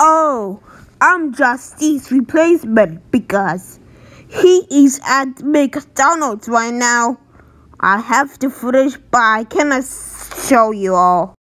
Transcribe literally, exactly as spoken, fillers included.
Oh, I'm Justice's replacement because he is at McDonald's right now. I have the footage, but I cannot show you all.